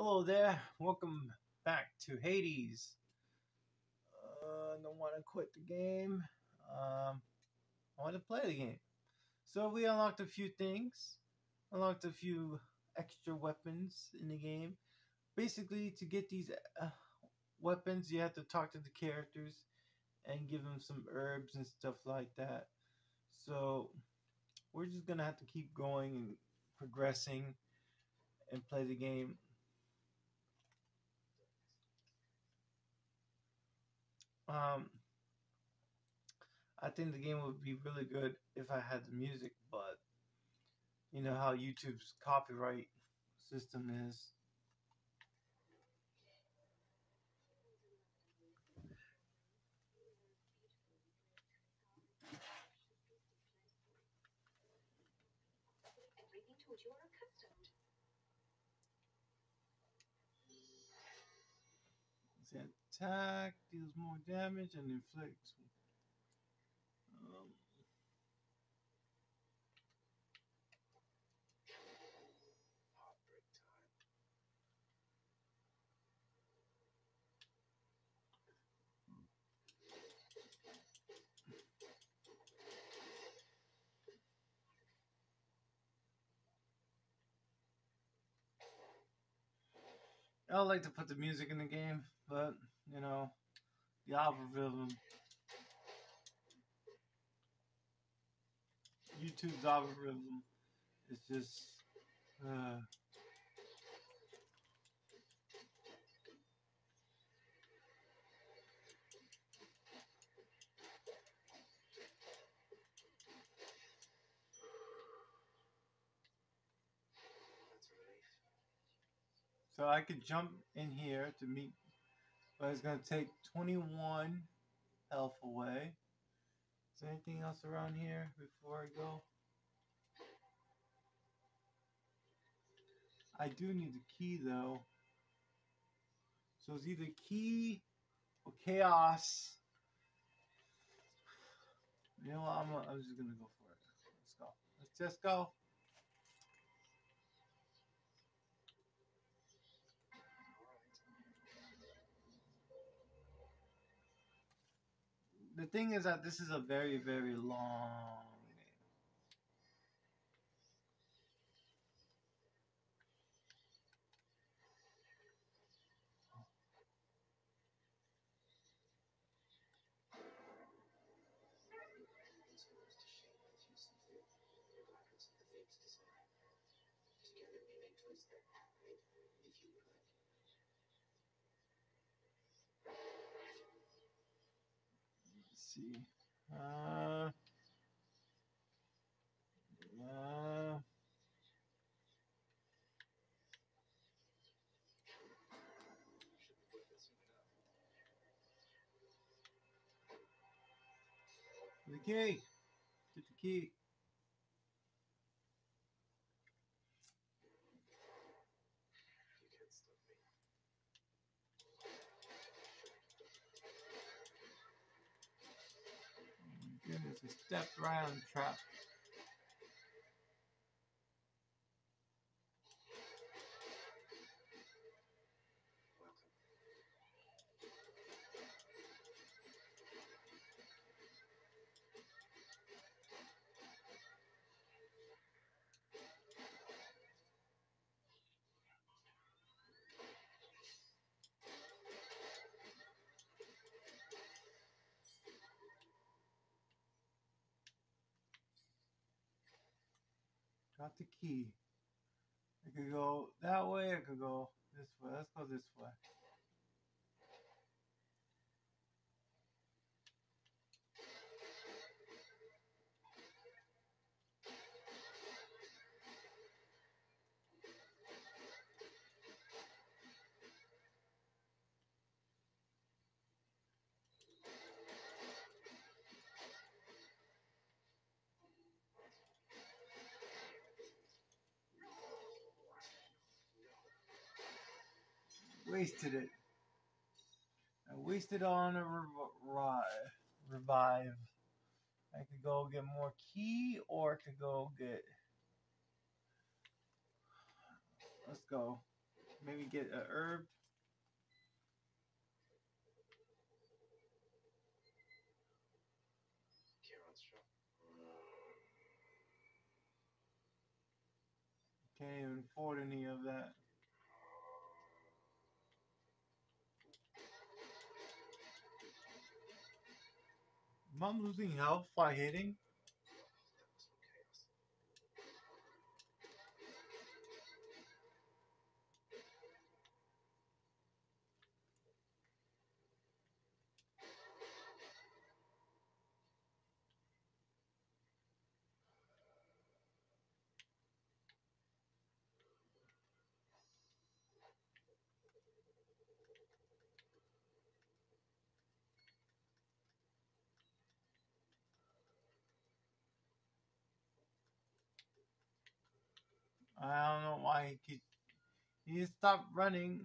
Hello there. Welcome back to Hades. Don't want to quit the game. I want to play the game. So we unlocked a few things. Unlocked a few extra weapons in the game. Basically, to get these weapons, you have to talk to the characters and give them some herbs and stuff like that. So we're just gonna have to keep going and progressing and play the game. Um, I think the game would be really good if I had the music, but you know how YouTube's copyright system is. The attack deals more damage and inflicts. Um, I don't like to put the music in the game, but you know, the algorithm, YouTube's algorithm is just. Uh, so I could jump in here to meet, but it's gonna take 21 health away. Is there anything else around here before I go? I do need the key though. So it's either key or chaos. You know what? I'm just gonna go for it. Let's go. Let's just go. The thing is that this is a very, very long game. Let's see. Uh, uh, the key. Get the key. Goodness, I stepped right on the trap. Got the key. I could go that way. I could go this way. Let's go this way. Wasted it. I wasted on a revive. I could go get more key, or I could go get. Let's go. Maybe get a herb. Can't even afford any of that. Am I losing health by hitting? I don't know why he keeps. He stopped running.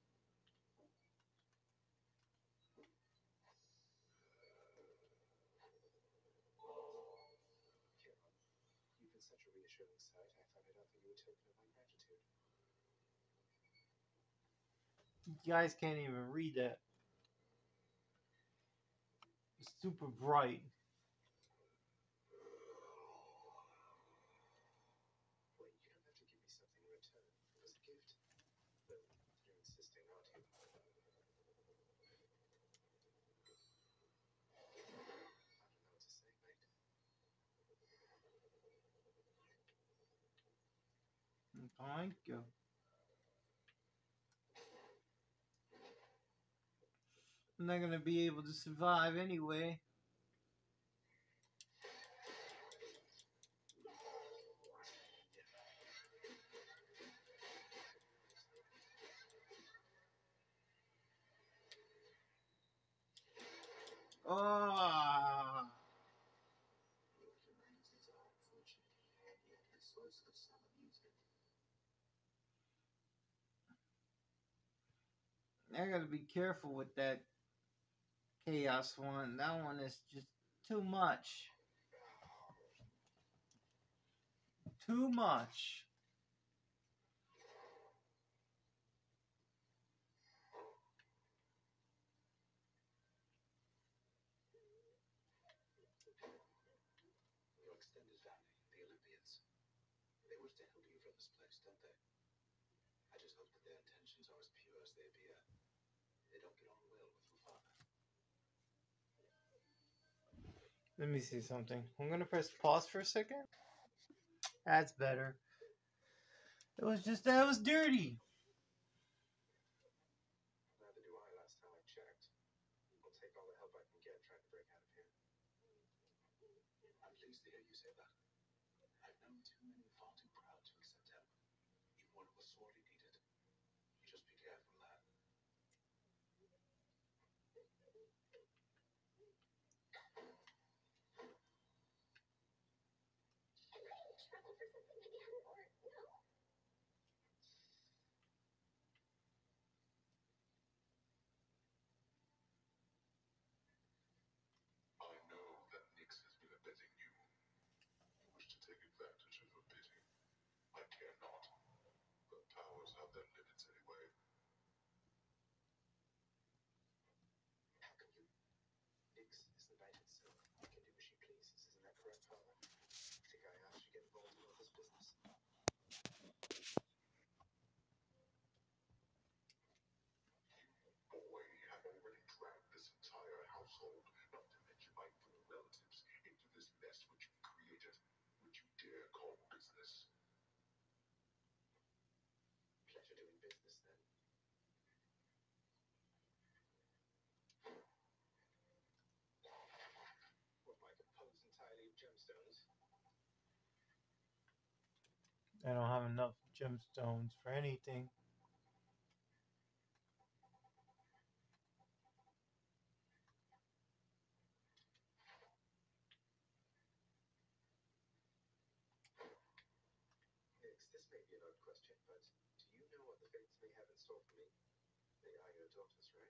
You've been such a reassuring sight. I thought I'd offer you a token of my gratitude. You guys can't even read that. It's super bright. Wait, you don't have to give me something in return. It was a gift. Well, you're insisting, aren't you? I don't know what to say, mate. Thank you. I'm not gonna be able to survive anyway. Oh. I gotta be careful with that Chaos one. That one is just too much. Too much. Your extended family, the Olympians, they wish to help you from this place, don't they? I just hope that their intentions are as pure as they appear. They don't get on well with your father. Let me see something. I'm gonna press pause for a second. That's better. It was just that it was dirty. Neither do I last time I checked. I'll take all the help I can get trying to break out of here. I'm pleased to hear you say that. I've known too many far too proud to accept help, even when it was sorely needed. Just be careful, lad. I know that Nyx has been abetting you. You wish to take advantage of her pity. I care not. Her powers have their limits anyway. How can you? Nyx is the night itself. She can do as she pleases. Isn't that correct, Father? I think I asked you to get involved in all this business. Boy, have already dragged this entire household, not to mention my full relatives, into this mess which you created, which you dare call business. Pleasure doing business, then. What, my composed entirely of gemstones? I don't have enough gemstones for anything. Nyx, this may be an odd question, but do you know what the fates may have in store for me? They are your daughters, right?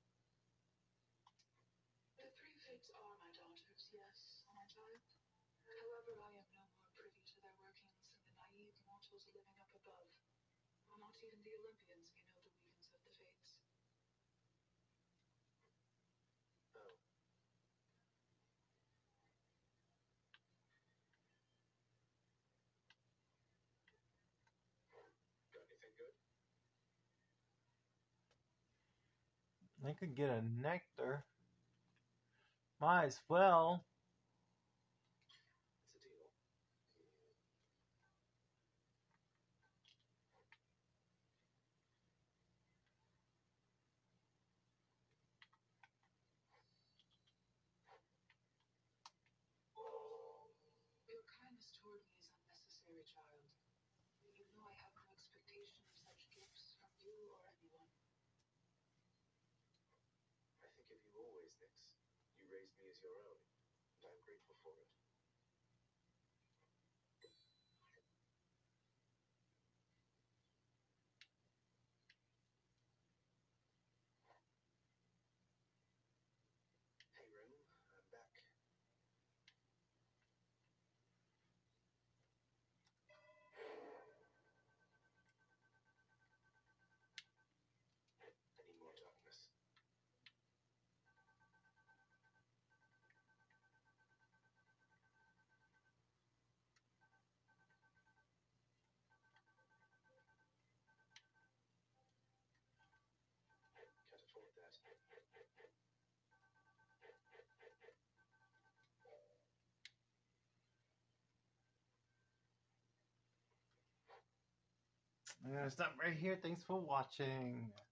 The three fates are my daughters, yes, my child. However, I am no more privy to their workings than the naive mortals living up above. Not even the Olympians I could get a nectar. Might as well. It's a deal. Your kindness toward me is unnecessary, child. You know I have no expectation of such gifts from you or anyone. I think of you always, Nix. You raised me as your own, and I'm grateful for it. Hey, Rim, I'm back. I need more darkness. Can't afford that. I'm gonna stop right here. Thanks for watching.